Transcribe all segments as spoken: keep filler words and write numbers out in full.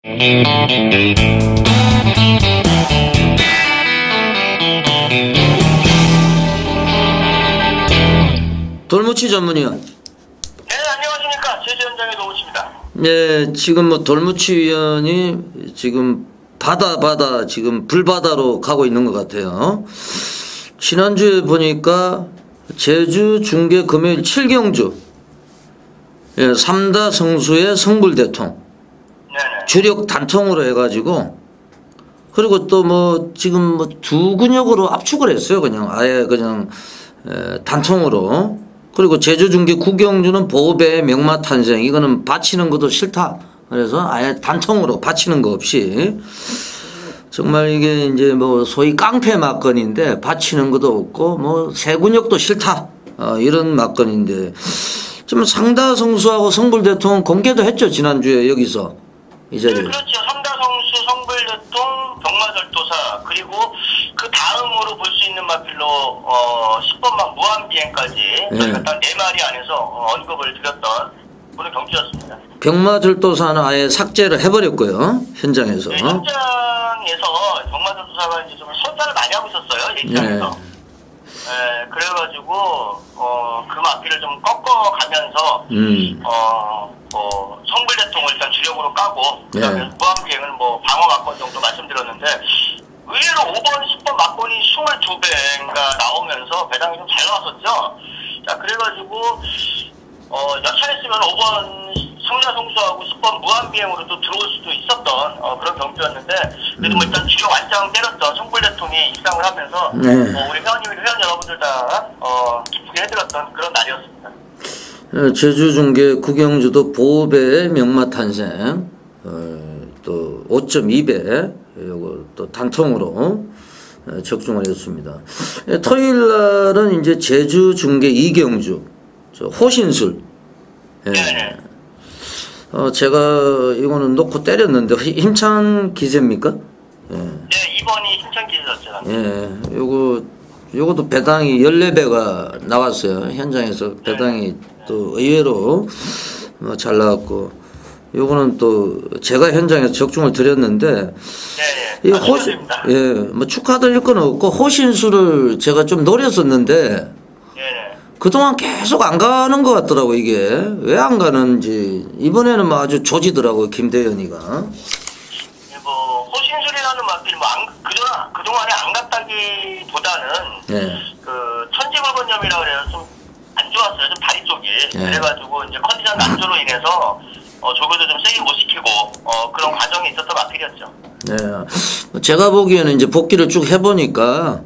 돌무치 전문위원. 네, 안녕하십니까. 제주 현장의 노무치입니다. 네, 지금 뭐 돌무치 위원이 지금 바다 바다 지금 불바다로 가고 있는 것 같아요. 지난주에 보니까 제주 중계 금요일 칠경주 예, 삼다 성수의 성불대통 네네. 주력 단통으로 해가지고 그리고 또 뭐 지금 뭐 두 근역으로 압축을 했어요. 그냥 아예 그냥 에, 단통으로. 그리고 제주 중계 구경주는 보배 명마 탄생 이거는 바치는 것도 싫다. 그래서 아예 단통으로 바치는 거 없이 정말 이게 이제 뭐 소위 깡패 막건인데 바치는 것도 없고 뭐 세군역도 싫다. 어, 이런 막건인데 좀 상다성수하고 성불대통 공개도 했죠. 지난주에 여기서 이 자리에. 네, 그렇죠. 상다성수, 성불대통, 병마절도사 그리고 그 다음으로 볼 수 있는 마필로 어, 십 번막 무한비행까지 네. 저희가 딱 네 마리 안에서 어, 언급을 드렸던 분의 경주였습니다. 병마절도사는 아예 삭제를 해버렸고요. 현장에서. 네, 현장에서 병마절도사가 이제 좀 설사를 많이 하고 있었어요. 얘기하면서. 네. 네, 그래가지고 어, 그 마필을 좀 꺾어가면서 음. 어, 뭐 성불대통을 일단 주력으로 까고 그다음에 네. 무한비행은 뭐 방어 막건 정도 말씀드렸는데 의외로 오 번, 십 번 막건이 이십이 배가 나오면서 배당이 좀 잘 나왔었죠. 자, 그래가지고 어, 여차했으면 오 번 성자성수하고 십 번 무한비행으로 또 들어올 수도 있었던 어, 그런 경주였는데 그래도 뭐 일단 주력 완장 때렸던 성불대통이 입상을 하면서 네. 어, 우리 회원님, 회원 여러분들 다 어, 기쁘게 해드렸던 그런 날이었습니다. 제주 중계 구경주도 보배 명마 탄생 어, 또 오 점 이 배 요거 또 단통으로 어, 적중을 했습니다. 예, 토요일 날은 이제 제주 중계 이경주 저 호신술. 예. 네. 어, 제가 이거는 놓고 때렸는데 힘찬 기세입니까? 예. 네, 이 번이 신천 기세였죠. 예. 요거 요것도 배당이 열네 배가 나왔어요. 현장에서 배당이 또 의외로 뭐 잘 나왔고 요거는 또 제가 현장에서 적중을 드렸는데 네, 이 네. 호신 예, 뭐 축하드릴 건 없고 호신수를 제가 좀 노렸었는데 네. 그동안 계속 안 가는 것 같더라고. 이게 왜 안 가는지 이번에는 뭐 아주 조지더라고. 김대현이가. 뭐 호신술이라는 말들이 뭐 안, 그동안 그동안에 안 갔다기보다는 예. 그 천지골건염이라 그래서 좀 안 좋았어요. 좀 다리 쪽이. 예. 그래가지고 이제 컨디션 난조로 인해서 어, 조교도 좀 세게 못 시키고 어, 그런 과정이 있었던 마필이었죠. 네. 제가 보기에는 이제 복귀를 쭉 해보니까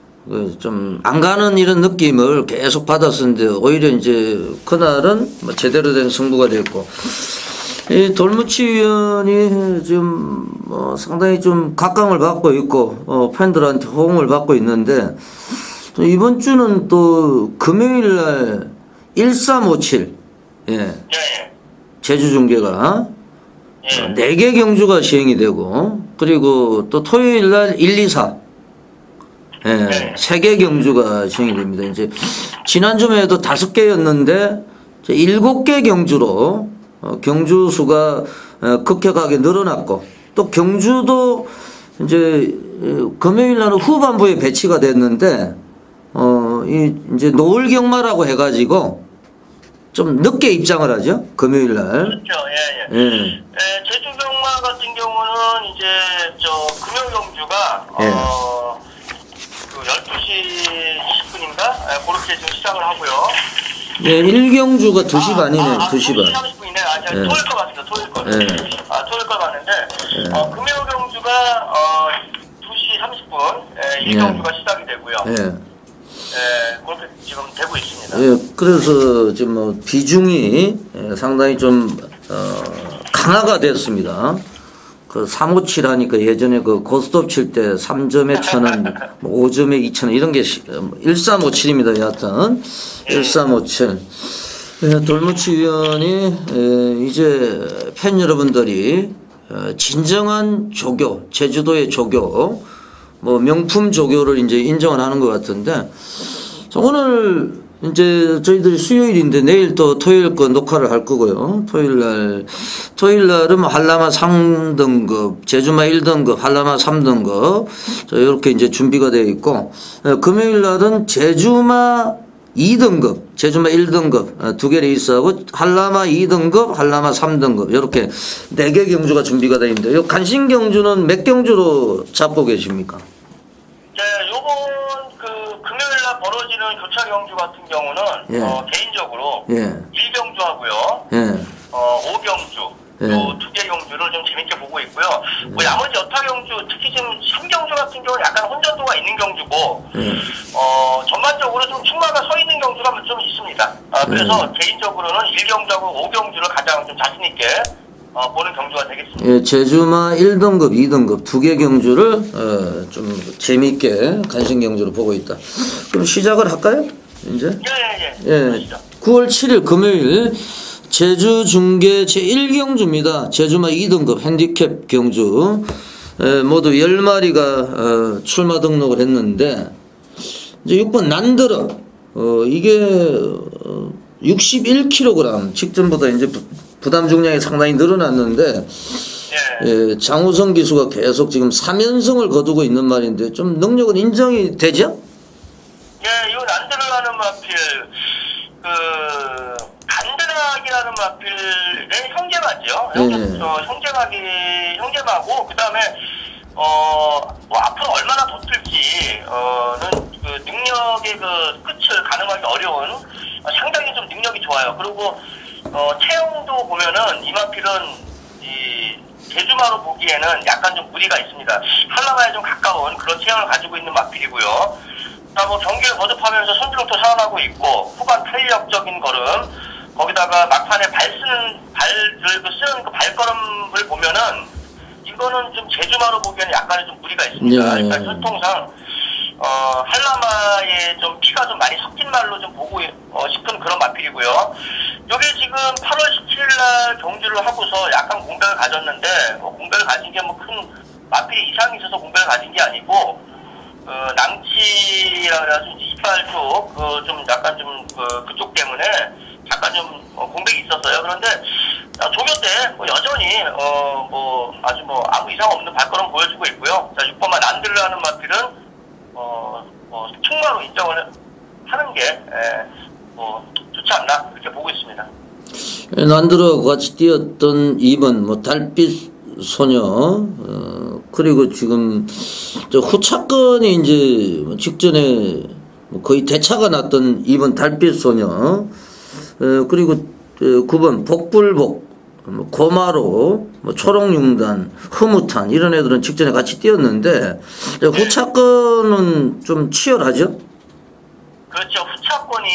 좀 안 가는 이런 느낌을 계속 받았었는데 오히려 이제 그날은 뭐 제대로 된 승부가 됐고 이 돌무치 위원이 지금 뭐 상당히 좀 각광을 받고 있고 어 팬들한테 호응을 받고 있는데 또 이번 주는 또 금요일 날 일삼오칠 예. 네. 제주 중계가 예. 네 개 경주가 시행이 되고 그리고 또 토요일 날 일, 이, 사 예, 네. 세 개 경주가 시행이 됩니다. 이제 지난주에도 다섯 개였는데 일곱 개 경주로 어, 경주 수가 어, 급격하게 늘어났고 또 경주도 이제 금요일 날은 후반부에 배치가 됐는데 어, 이 이제 노을 경마라고 해가지고 좀 늦게 입장을 하죠. 금요일 날. 그렇죠. 예, 예. 예. 예, 제주 경마 같은 경우는 이제 저 금요 경주가 예. 어, 그 열두 시 이십 분인가? 예, 그렇게 지금 시작을 하고요. 예, 일 경주가 두 시 반이네. 아, 아, 두 시 반. 두 시 삼십 분이네. 아, 제가 예. 토요일 거 봤습니다. 토요일 거. 예. 아, 토요일 거 봤는데 예. 어, 금요 경주가 어, 두 시 삼십 분 예, 일 예. 경주가 시작이 되고요. 예. 예, 그렇게 지금 되고 있습니다. 예, 그래서 지금 뭐 비중이 예, 상당히 좀 어, 강화가 됐습니다. 그 삼오칠 하니까 예전에 그 고스톱 칠 때 삼 점에 천 원, 뭐 오 점에 이천 원 이런 게 일삼오칠입니다. 여하튼 일삼오칠. 예, 돌무치 위원이 예, 이제 팬 여러분들이 어, 진정한 조교, 제주도의 조교, 뭐 명품 조교를 이제 인정을 하는 것 같은데 오늘 이제 저희들이 수요일인데 내일 또 토요일 거 녹화를 할 거고요. 토요일 날, 토요일 날은 뭐 한라마 삼 등급, 제주마 일 등급, 한라마 삼 등급. 자, 이렇게 이제 준비가 되어 있고, 금요일 날은 제주마 이 등급, 제주마 일 등급 두 개 레이스하고 한라마 이 등급, 한라마 삼 등급 이렇게 네 개 경주가 준비가 되어 있는데, 요 간신 경주는 몇 경주로 잡고 계십니까? 네, 요번 그 금요일날 벌어지는 교차 경주 같은 경우는 예. 어, 개인적으로 예. 일 경주하고요, 예. 어, 오 경주 예. 요 두 개 경주를 좀 재밌게 보고 있고요. 뭐 나머지 여타 경주, 특히 지금 삼 경주 같은 경우는 약간 혼전도가 있는 경주고, 예. 어, 전반적으로 좀 충마가 서 있는 경주가 좀 있습니다. 아, 그래서 예. 개인적으로는 일 경주하고 오 경주를 가장 좀 자신 있게 어, 보는 경주가 되겠습니다. 예, 제주마 일 등급, 이 등급 두 개 경주를 어, 좀 재미있게 간신 경주로 보고 있다. 그럼 시작을 할까요? 이제? 예, 예, 예. 예. 그러시죠. 구월 칠일 금요일 제주 중계 제일 경주입니다. 제주마 이 등급 핸디캡 경주. 에, 모두 열 마리가 어, 출마 등록을 했는데, 이제 육 번 난들어. 어, 이게 어, 육십일 킬로그램 직전보다 이제 부, 부담 중량이 상당히 늘어났는데, 예. 예, 장우성 기수가 계속 지금 삼 연승을 거두고 있는 말인데 좀 능력은 인정이 되죠? 예, 이 난드르라는 마필, 그, 간드락이라는 마필의 형제마죠. 예. 어, 형제마기, 형제마고, 그 다음에, 어, 뭐 앞으로 얼마나 더 틀지, 어,는 그 능력의 그 끝을 가늠하기 어려운, 어, 상당히 좀 능력이 좋아요. 그리고, 어, 체형도 보면은 이 마필은, 이, 제주마로 보기에는 약간 좀 무리가 있습니다. 한라마에 좀 가까운 그런 체형을 가지고 있는 마필이고요. 자, 뭐 경기를 거듭하면서 선두력도 살아나고 있고, 후반 탄력적인 걸음, 거기다가 막판에 발 쓰는, 발을 그 쓰는 그 발걸음을 보면은, 이거는 좀 제주마로 보기에는 약간의 좀 무리가 있습니다. 예, 예. 그러니까 혈통상, 어, 한라마의 좀 피가 좀 많이 섞인 말로 좀 보고 어, 싶은 그런 마필이고요. 요게 지금 팔월 십칠일 날 경주를 하고서 약간 공백을 가졌는데, 어, 공백을 가진 게 뭐 큰 마필이 이상이 있어서 공백을 가진 게 아니고, 어, 낭치라 그래가지고 이제 이빨 쪽, 그, 좀 약간 좀, 그, 그쪽 때문에 잠깐 좀, 어, 공백이 있었어요. 그런데, 어, 조교 때, 뭐, 여전히, 어, 뭐, 아주 뭐, 아무 이상 없는 발걸음 보여주고 있고요. 자, 육 번만 난들라는 마필은, 어, 뭐, 충마로 인정을 하는 게, 에, 뭐, 좋지 않나, 그렇게 보고 있습니다. 난들어 같이 뛰었던 이 번 뭐 달빛 소녀, 어, 그리고 지금 저 후차권이 이제 뭐 직전에 뭐 거의 대차가 났던 이 번 달빛 소녀, 어, 그리고 구 번 복불복, 뭐 고마로, 뭐 초록융단, 흐무탄 이런 애들은 직전에 같이 뛰었는데, 후차권은 좀 치열하죠? 그렇죠. 후차권이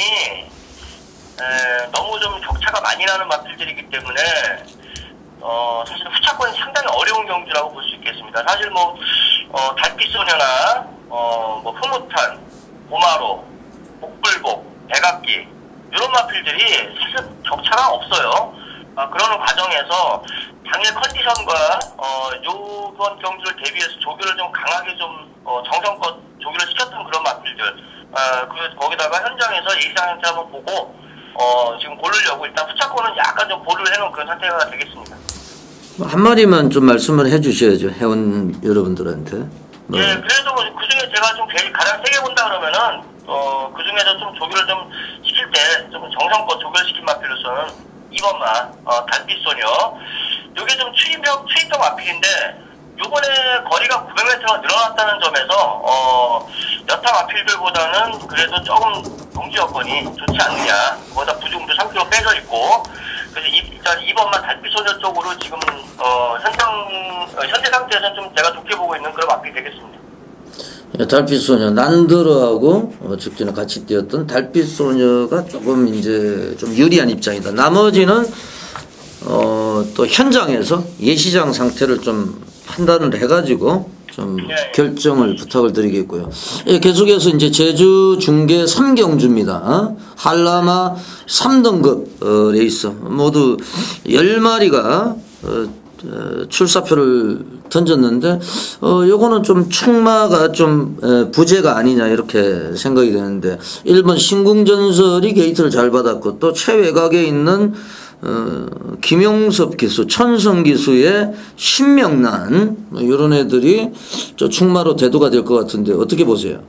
에, 너무 좀 격차가 많이 나는 마필들이기 때문에, 어, 사실 후차권이 상당히 어려운 경주라고 볼 수 있겠습니다. 사실 뭐, 어, 달빛소녀나, 어, 뭐, 흐무탄, 고마로, 복불복, 백악기, 이런 마필들이 사실 격차가 없어요. 어, 그러는 과정에서 당일 컨디션과, 어, 요번 경주를 대비해서 조교를 좀 강하게 좀, 어, 정성껏 조교를 시켰던 그런 마필들, 어, 그, 거기다가 현장에서 예상 형태 한번 보고, 어, 지금 고르려고 일단 후차권은 약간 좀 보류를 해놓은 그런 상태가 되겠습니다. 한 마리만 좀 말씀을 해 주셔야죠, 회원 여러분들한테. 뭐. 예, 그래도 그 중에 제가 좀 제일 가장 세게 본다 그러면은, 어, 그 중에서 좀 조교를 좀 시킬 때, 좀 정성껏 조교를 시킨 마필로서는 이 번만, 어, 달빛소녀. 요게 좀 추임평, 추임평 마필인데, 요번에 거리가 구백 미터가 늘어났다는 점에서, 어, 여타 마필들보다는 그래도 조금 동지 여건이 좋지 않느냐. 거기다 부중도 삼 킬로그램 빼져 있고, 그래서 이, 일단 이 번만 달빛소녀 쪽으로 지금, 어, 현상, 어, 현재 상태에서는 좀 제가 좋게 보고 있는 그런 마필이 되겠습니다. 예, 달빛소녀, 난드러하고 어, 직전에 같이 뛰었던 달빛소녀가 조금 이제 좀 유리한 입장이다. 나머지는, 어, 또 현장에서 예시장 상태를 좀 판단을 해가지고 좀 네. 결정을 부탁을 드리겠고요. 예, 계속해서 이제 제주 중계 삼 경주입니다. 어? 한라마 삼 등급 어, 레이서 모두 열 마리가 어, 어, 출사표를 던졌는데 어 요거는 좀 충마가 좀 에, 부재가 아니냐 이렇게 생각이 되는데 일 번 신궁전설이 게이트를 잘 받았고 또 최외곽에 있는 어, 김용섭 기수, 천성 기수의 신명난 뭐 이런 애들이 저 충마로 대두가 될 것 같은데 어떻게 보세요?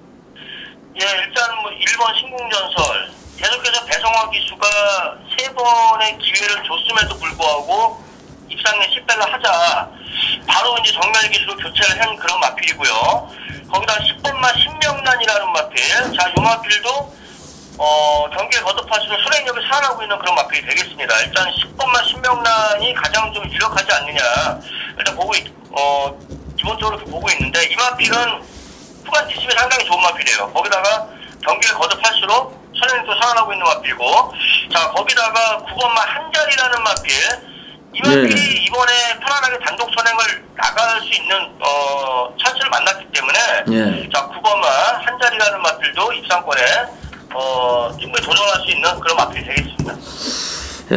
예, 일단 뭐 일 번 신궁전설 계속해서 배성화 기수가 세 번의 기회를 줬음에도 불구하고 입상에 실패를 하자 바로 이제 정면 기수로 교체를 한 그런 마필이고요. 거기다 십 번마 신명난이라는 마필, 자, 이 마필도 어, 경기에 거듭할수록 선행력이 살아나고 있는 그런 마필이 되겠습니다. 일단 십 번마 신명난이 가장 좀 유력하지 않느냐 일단 보고 있, 어, 기본적으로 이렇게 보고 있는데 이 마필은 후반 뒷심이 상당히 좋은 마필이에요. 거기다가 경기를 거듭할수록 선행력도 살아나고 있는 마필이고, 자, 거기다가 구 번마 한자리라는 마필, 이 마필이 네. 이번에 편안하게 단독 선행을 나갈 수 있는 어, 찬스를 만났기 때문에 네. 자, 구 번마 한자리라는 마필도 입상권에 어, 충분히 도전할 수 있는 그런 마필이 되겠습니다. 예,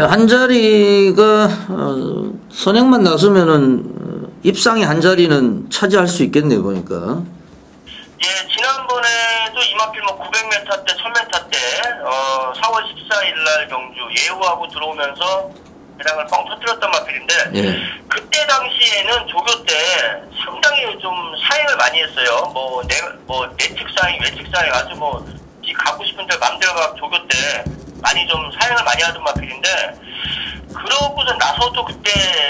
한자리가 어, 선행만 나서면은 입상의 한자리는 차지할 수 있겠네요 보니까. 예, 지난번에도 이 마필 뭐 구백 미터 때, 천 미터 때 어, 사월 십사일 날 경주 예우하고 들어오면서 배당을 뻥 터뜨렸던 마필인데 예. 그때 당시에는 조교 때 상당히 좀 사행을 많이 했어요. 뭐 내 뭐 내측 사행, 외측 사행 아주 뭐 가고 싶은 데 맘대로 가 조교 때 많이 좀 사행을 많이 하던 마필인데 그러고서 나서도 그때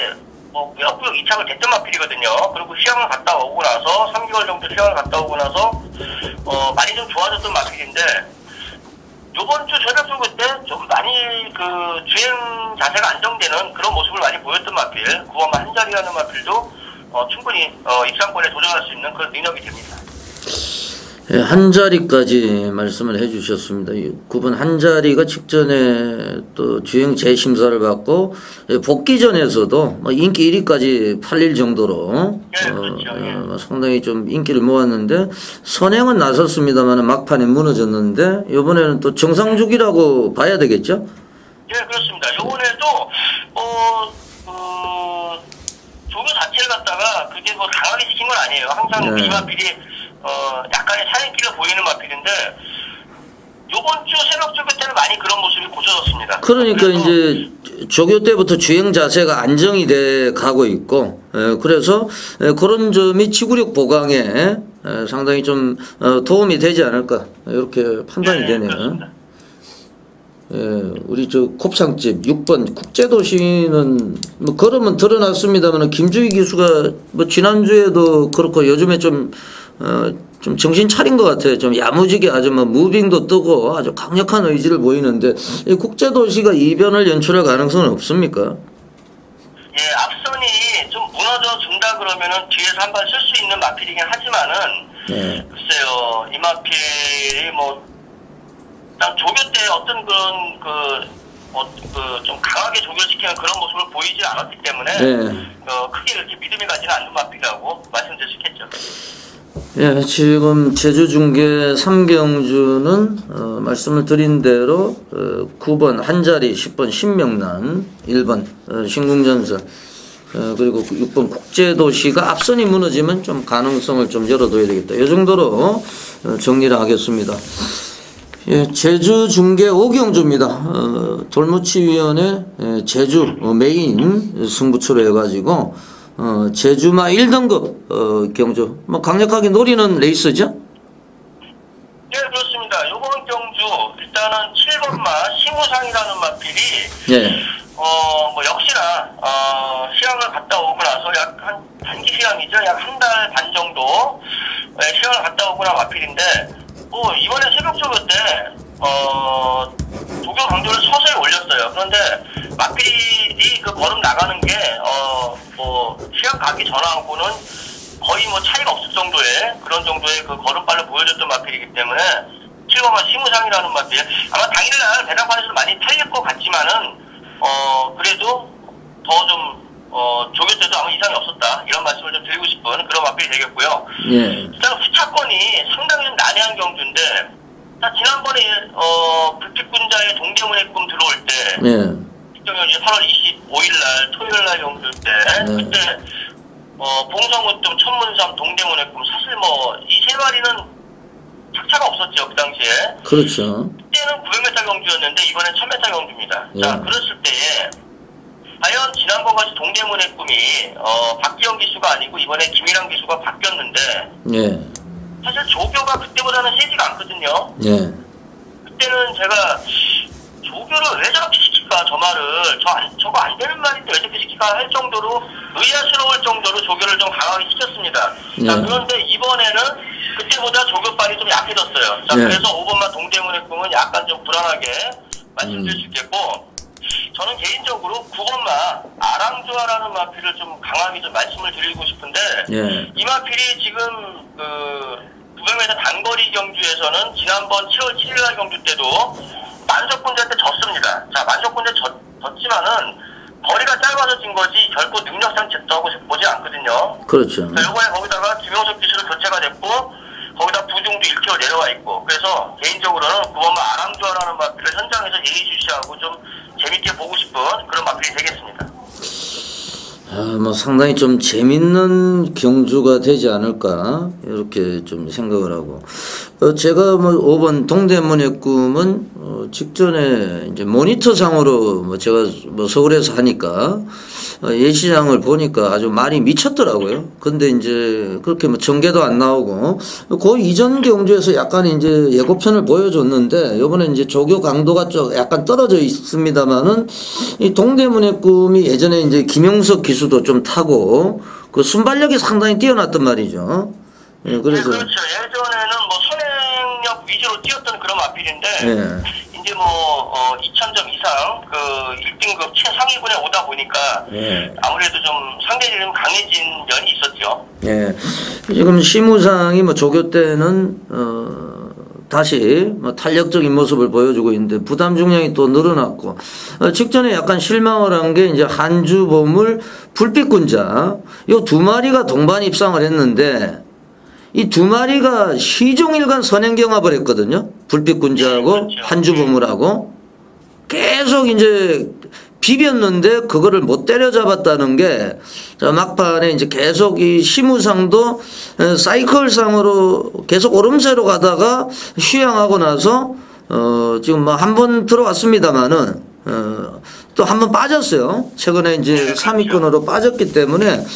뭐 꾸역꾸역 이착을 됐던 마필이거든요. 그리고 휴양을 갔다 오고 나서 삼 개월 정도 휴양을 갔다 오고 나서 어 많이 좀 좋아졌던 마필인데 요번 주 저녁 조교 때 좀 많이 그 주행 자세가 안정되는 그런 모습을 많이 보였던 마필, 구 번마 한자리라는 마필도 어 충분히 어 입상권에 도전할 수 있는 그런 능력이 됩니다. 예, 한 자리까지 말씀을 해주셨습니다. 구 번 한 자리가 직전에 또 주행 재심사를 받고 복귀전에서도 인기 일 위까지 팔릴 정도로 네, 그렇죠. 어, 어, 상당히 좀 인기를 모았는데 선행은 나섰습니다만 막판에 무너졌는데 이번에는 또 정상주기라고 봐야 되겠죠? 네, 그렇습니다. 이번에도 어, 그 조교 자체를 갖다가 그게 뭐 강하게 시킨 건 아니에요. 항상 네. 이 마필이 어, 약간의 사행길로 보이는 마필인데, 요번 주 새벽 조교 때는 많이 그런 모습이 고쳐졌습니다. 그러니까 이제 조교 때부터 주행 자세가 안정이 돼 가고 있고, 에, 그래서 에, 그런 점이 지구력 보강에 에, 상당히 좀 어, 도움이 되지 않을까, 이렇게 판단이 네, 되네요. 그렇습니다. 예, 우리 저 곱창집 육 번 국제도시는 뭐 걸으면 드러났습니다만 김주희 기수가 뭐 지난주에도 그렇고 요즘에 좀 어, 좀 정신 차린 것 같아요. 좀 야무지게 아주 뭐 무빙도 뜨고 아주 강력한 의지를 보이는데 이 국제도시가 이변을 연출할 가능성은 없습니까? 예, 앞선이 좀 무너져 준다 그러면은 뒤에서 한 번 쓸 수 있는 마필이긴 하지만은 네. 글쎄요, 이 마필이 뭐 난 조교 때 어떤 그런 그 어, 그 좀 강하게 조교시키는 그런 모습을 보이지 않았기 때문에 네. 어, 크게 이렇게 믿음이 가지는 않는 마필이라고 말씀드릴 수 있겠죠. 예, 지금 제주중계 삼 경주는 어, 말씀을 드린 대로 어, 구 번 한자리, 십 번 신명난, 일 번 어, 신궁전설 어, 그리고 육 번 국제도시가 앞선이 무너지면 좀 가능성을 좀 열어둬야 되겠다. 이 정도로 어, 정리를 하겠습니다. 예, 제주 중계 오 경주입니다. 어, 돌무치위원회 예, 제주 어, 메인 승부처로 해가지고 어, 제주마 일 등급 어, 경주 뭐 강력하게 노리는 레이스죠? 네, 그렇습니다. 요번 경주 일단은 칠 번마 심우상이라는 마필이 예. 어, 뭐 역시나 어, 시향을 갔다 오고 나서 약 한 단기 시향이죠. 약 한 달 반 정도 예, 시향을 갔다 오고 나 마필인데 뭐 이번에 새벽 조교 때 어, 조교 강도를 서서히 올렸어요. 그런데 마필이 그 걸음 나가는 게 어, 뭐 시간 가기 전하고는 거의 뭐 차이가 없을 정도의 그런 정도의 그 걸음발을 보여줬던 마필이기 때문에 칠 번마 심우상이라는 마필 아마 당일날 배당판에서 많이 팔릴 것 같지만은 어 그래도 더 좀 어, 조교 때도 아무 이상이 없었다. 이런 말씀을 좀 드리고 싶은 그런 마필이 되겠고요. 예. 일단 후차권이 상당히 좀 난해한 경주인데, 자, 지난번에, 어, 불빛군자의 동대문의 꿈 들어올 때, 예. 박정현이 팔월 이십오일 날 토요일 날 경주 때 네. 그때 어 봉성우뜸 천문삼 동대문의 꿈 사실 뭐 이 세 마리는 착차가 없었죠 그 당시에. 그렇죠. 그때는 구백 미터 경주였는데 이번엔 천 미터 경주입니다. 예. 자 그랬을 때에 과연 지난번 같이 동대문의 꿈이 어 박기영 기수가 아니고 이번에 김일환 기수가 바뀌었는데 예. 사실 조교가 그때보다는 세지가 않거든요. 예. 그때는 제가 조교를 왜 저렇게 시킬까 저 말을 저 안, 저거 안 되는 말인데 왜 저렇게 시킬까 할 정도로 의아스러울 정도로 조교를 좀 강하게 시켰습니다. 예. 자 그런데 이번에는 그때보다 조교빨이 좀 약해졌어요. 자 예. 그래서 오 번만 동대문의 꿈은 약간 좀 불안하게 말씀드릴 음. 수 있겠고 저는 개인적으로 구 번마 아랑조아라는 마필을 좀 강하게 좀 말씀을 드리고 싶은데 예. 이 마필이 지금 그 구백 미터 단거리 경주에서는 지난번 칠월 칠일 날 경주 때도 만석군대한테 졌습니다. 자 만석군대 졌, 졌지만은 거리가 짧아져진 거지 결코 능력상 졌다고 보지 않거든요. 그렇죠. 자, 요번에 거기다가 김용석 기수로 교체가 됐고 거기다 부중도 일 킬로미터 내려와 있고 그래서 개인적으로는 구 번마 아랑조아라는 마필을 현장에서 예의주시하고 좀 재밌게 보고 싶은 그런 마필이 되겠습니다. 아, 뭐 상당히 좀 재밌는 경주가 되지 않을까 이렇게 좀 생각을 하고 어, 제가 뭐 오 번 동대문의 꿈은 어, 직전에 이제 모니터상으로 뭐 제가 뭐 서울에서 하니까 어, 예시장을 보니까 아주 말이 미쳤더라고요. 근데 이제 그렇게 뭐 전개도 안 나오고 그 이전 경주에서 약간 이제 예고편을 보여줬는데 이번에 이제 조교 강도가 좀 약간 떨어져 있습니다만은 이 동대문의 꿈이 예전에 이제 김용석 기수도 좀 타고 그 순발력이 상당히 뛰어났단 말이죠. 예, 그래서 네, 그렇죠. 예전에는 뭐 선행력 위주로 뛰었던 그런 마필인데 예. 이제 뭐 어, 이천 점 이상 그 일 등급 최상위군에 오다 보니까 예. 아무래도 좀 상대적으로 좀 강해진 면이 있었죠. 예. 지금 시무상이 뭐 조교 때는 어 다시 뭐 탄력적인 모습을 보여주고 있는데 부담 중량이 또 늘어났고 어, 직전에 약간 실망을 한 게 이제 한주보물 불빛군자 요 두 마리가 동반 입상을 했는데 이 두 마리가 시종일관 선행 경합을 했거든요. 불빛군자하고 네, 그렇죠. 한주보물하고 계속 이제 비볐는데 그거를 못 때려잡았다는 게 자, 막판에 이제 계속 이 시무상도 사이클상으로 계속 오름세로 가다가 휴양하고 나서 어 지금 뭐 한 번 들어왔습니다만은 어 또 한 번 빠졌어요. 최근에 이제 삼 위권으로 빠졌기 때문에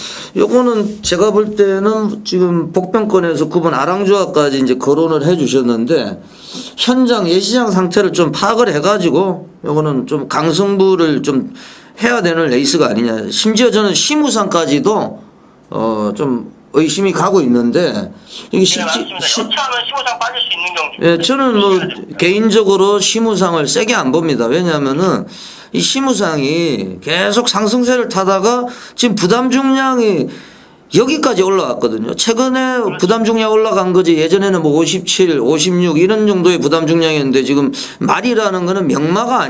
요거는 제가 볼 때는 지금 복병권에서 구 번 아랑조아까지 이제 거론을 해 주셨는데 현장 예시장 상태를 좀 파악을 해가지고 요거는 좀 강승부를 좀 해야 되는 레이스가 아니냐. 심지어 저는 시무상까지도 어 좀 의심이 가고 있는데 이게 네, 쉽지 맞습니다. 쉽- 여차하면 시무상 빠질 수 있는 경주. 예, 저는 뭐 개인적으로 시무상을 세게 안 봅니다. 왜냐하면은 이 시무상이 계속 상승세를 타다가 지금 부담 중량이 여기까지 올라왔거든요. 최근에 부담 중량 올라간 거지 예전에는 뭐 오십칠, 오십육 이런 정도의 부담 중량이었는데 지금 말이라는 거는 명마가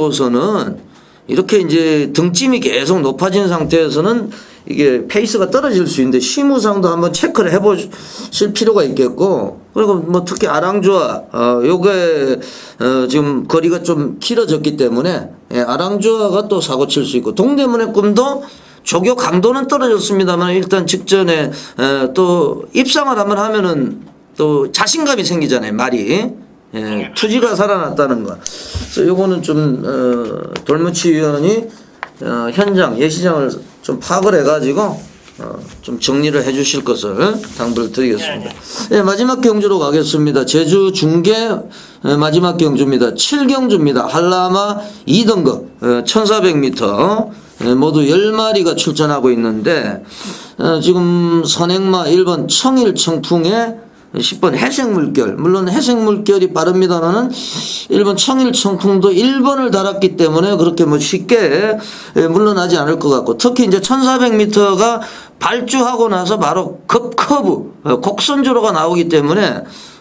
아니고서는 이렇게 이제 등짐이 계속 높아진 상태에서는 이게 페이스가 떨어질 수 있는데 시무상도 한번 체크를 해보실 필요가 있겠고 그리고 뭐 특히 아랑조아 어 요게 어 지금 거리가 좀 길어졌기 때문에 예, 아랑조아가 또 사고 칠 수 있고 동대문의 꿈도 조교 강도는 떨어졌습니다만 일단 직전에 에, 또 입상을 한번 하면은 또 자신감이 생기잖아요 말이 예, 투지가 살아났다는 거. 그래서 요거는 좀 어, 돌무치 위원이 어, 현장 예시장을 좀 파악을 해가지고 어, 좀 정리를 해주실 것을 당부를 드리겠습니다. 예, 마지막 경주로 가겠습니다. 제주 중계 예, 마지막 경주입니다. 칠 경주입니다. 한라마 이 등급 예, 천사백 미터 예, 모두 열 마리가 출전하고 있는데 어, 지금 선행마 일 번 청일 청풍에 십 번 해생물결 물론 해생물결이 빠릅니다만은 일 번 청일 청풍도 일 번을 달았기 때문에 그렇게 뭐 쉽게 물러나지 않을 것 같고 특히 이제 천사백 미터가 발주하고 나서 바로 급커브 곡선주로가 나오기 때문에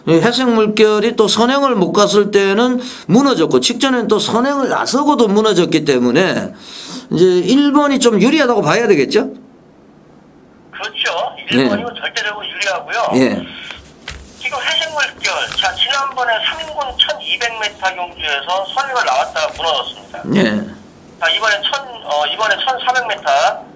해생물결이 또 선행을 못 갔을 때는 무너졌고 직전에는 또 선행을 나서고도 무너졌기 때문에 이제 일 번이 좀 유리하다고 봐야 되겠죠? 그렇죠. 일 번이면 네. 절대적으로 유리하고요. 예. 지금 해생물결, 자, 지난번에 삼 인군 천이백 미터 경주에서 선행을 나왔다가 무너졌습니다. 예. 자, 이번에 천, 어, 이번에 천사백 미터.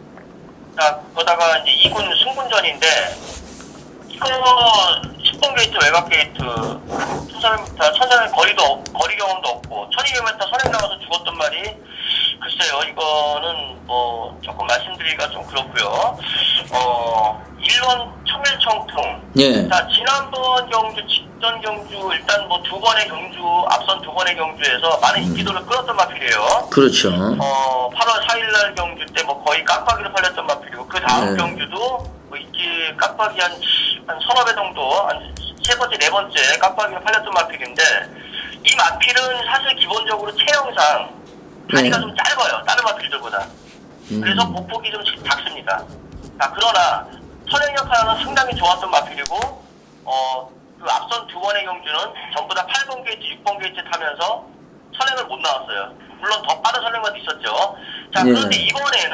자, 거다가 이제 이 군 승군전인데, 이거 십 번 게이트 외곽 게이트, 천사백 미터, 천사백 거리도, 없- 거리 경험도 없고, 천이백 미터 선행 나가서 죽었던 말이, 글쎄요, 이거는 뭐, 조금 말씀드리기가 좀 그렇고요. 어, 일 번 청일청풍. 예. 자, 지난번 경주, 직전 경주, 일단 뭐 두 번의 경주, 앞선 두 번의 경주에서 많은 인기도를 끌었던 마필이에요. 그렇죠. 어, 팔월 사일날 경주 때 뭐 거의 깜빡이로 팔렸던 마필이고, 그 다음 네. 경주도 뭐 인기 깜빡이 한, 한 서너 배 정도, 한 세 번째, 네 번째 깜빡이로 팔렸던 마필인데, 이 마필은 사실 기본적으로 체형상 다리가 네. 좀 짧아요. 다른 마필들보다. 음. 그래서 보폭이 좀 작습니다. 자, 그러나 선행력 하나는 상당히 좋았던 마필이고, 어, 그 앞선 두 번의 경주는 전부 다 팔 번 게이트, 육 번 게이트 타면서 선행을 못 나왔어요. 물론 더 빠른 선행만 있었죠. 자, 예. 그런데 이번에는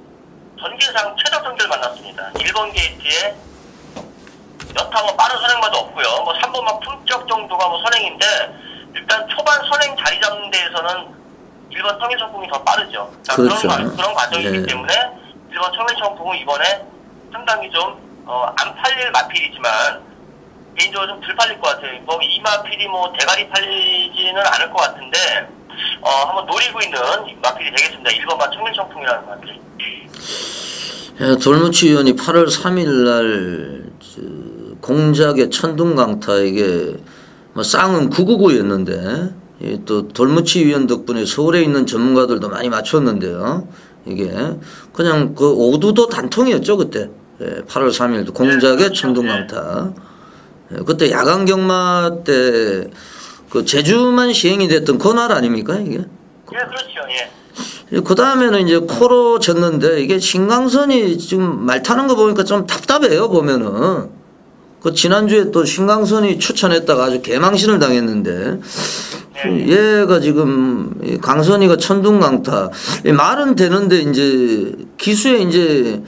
전개상 최저 경기를 만났습니다. 일 번 게이트에 여타 뭐 빠른 선행마도 없고요. 뭐 삼 번 막 품격 정도가 뭐 선행인데, 일단 초반 선행 자리 잡는 데에서는 일 번 청일청풍이 더 빠르죠. 자, 그렇죠. 그런, 과- 그런 과정이기 네. 때문에 일 번 청일청풍은 이번에 상당히 좀, 어, 안 팔릴 마필이지만, 개인적으로 좀 덜 팔릴 것 같아요. 뭐, 이 마필이 뭐, 대가리 팔리지는 않을 것 같은데, 어, 한번 노리고 있는 마필이 되겠습니다. 일 번만 청일청풍이라는 마필. 예, 돌무치 의원이 팔월 삼일날 공작의 천둥강타 이게 뭐 쌍은 구구구였는데 또 돌무치 의원 덕분에 서울에 있는 전문가들도 많이 맞췄는데요. 이게 그냥 그 오두도 단통이었죠 그때. 예, 팔월 삼일도 공작의 천둥강타. 예, 그때 야간 경마 때 그 제주만 시행이 됐던 그날 아닙니까 이게? 예, 그렇죠. 예. 그 다음에는 이제 코로 졌는데 이게 신강선이 지금 말 타는 거 보니까 좀 답답해요 보면은. 그 지난주에 또 신강선이 추천했다가 아주 개망신을 당했는데 얘가 지금 강선이가 천둥강타 말은 되는데 이제 기수의 이제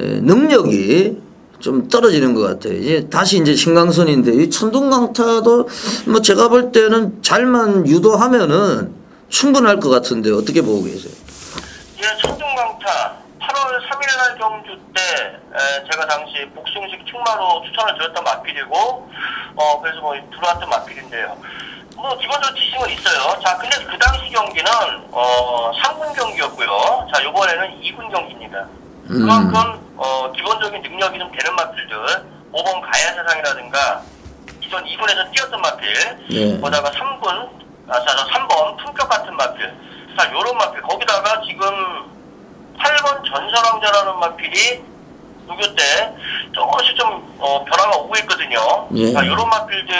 능력이 좀 떨어지는 것 같아요. 이제 다시 이제 신강선인데 이 천둥강타도 뭐 제가 볼 때는 잘만 유도하면은 충분할 것 같은데 어떻게 보고 계세요? 예, 천둥강타 팔월 삼일날 경주 때 에, 제가 당시 복숭식 충마로 추천을 드렸던 마필이고, 어 그래서 뭐 들어왔던 마필인데요. 뭐 기본적으로 지심은 있어요. 자, 근데 그 당시 경기는 어 삼 군 경기였고요. 자, 요번에는 이 군 경기입니다. 음. 그만큼 어 기본적인 능력이 좀 되는 마필들, 오 번 가야세상이라든가 기존 이 군에서 뛰었던 마필, 네. 거다가 삼 군, 아, 자, 삼 번 품격 같은 마필, 자, 요런 마필, 거기다가 지금 팔 번 전설왕자라는 마필이 누교 때 조금씩 좀 어, 변화가 오고 있거든요. 예. 자, 요런 마필들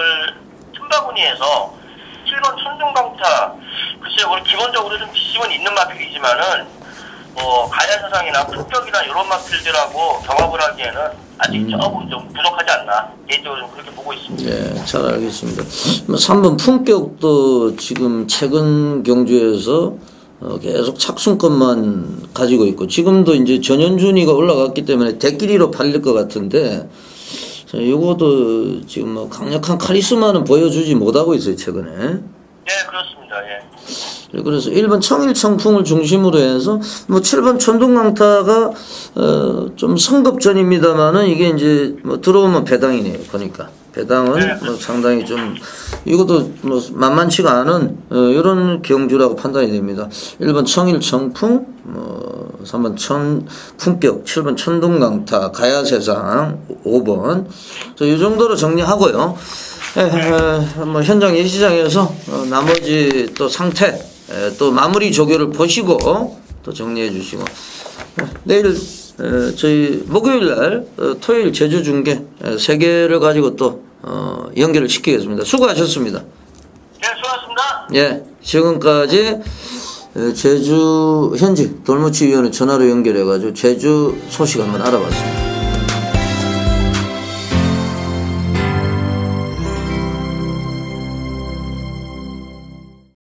틈바구니에서 칠 번 천둥강타, 글쎄요, 우리 기본적으로 좀 지심은 있는 마필이지만은 뭐 가야사상이나 품격이나 요런 마필들하고 경합을 하기에는 아직 음. 조금 좀 부족하지 않나, 개인적으로 좀 그렇게 보고 있습니다. 예, 잘 알겠습니다. 뭐 삼 번 품격도 지금 최근 경주에서 어, 계속 착순권만 가지고 있고 지금도 이제 전현준이가 올라갔기 때문에 대끼리로 팔릴 것 같은데 자, 요것도 지금 뭐 강력한 카리스마는 보여주지 못하고 있어요 최근에. 네, 그렇습니다. 예. 그래서 일 번 청일청풍을 중심으로 해서 뭐 칠 번 천둥강타가 어, 좀 성급전입니다만은 이게 이제 뭐 들어오면 배당이네요. 보니까 배당은 뭐 상당히 좀 이것도 뭐 만만치가 않은 어, 이런 경주라고 판단이 됩니다. 일 번 청일청풍, 뭐 삼 번 천품격, 칠 번 천둥강타, 가야세상, 오 번 이 정도로 정리하고요. 에, 에, 뭐 현장 예시장에서 어, 나머지 또 상태 에, 또 마무리 조교를 보시고 또 정리해 주시고 에, 내일 에, 저희 목요일날 어, 토요일 제주 중계 에, 세 개를 가지고 또 어, 연결을 시키겠습니다. 수고하셨습니다. 네, 수고하셨습니다. 예, 지금까지 에, 제주 현지 돌무치 위원회 전화로 연결해 가지고 제주 소식 한번 알아봤습니다.